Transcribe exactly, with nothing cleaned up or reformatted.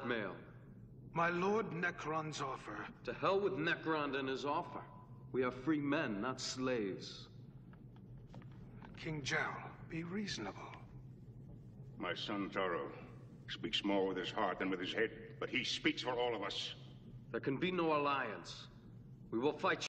blackmail. My Lord Necron's offer. To hell with Necron and his offer. We are free men, not slaves. King Jarl, be reasonable. My son Taro speaks more with his heart than with his head, but he speaks for all of us. There can be no alliance. We will fight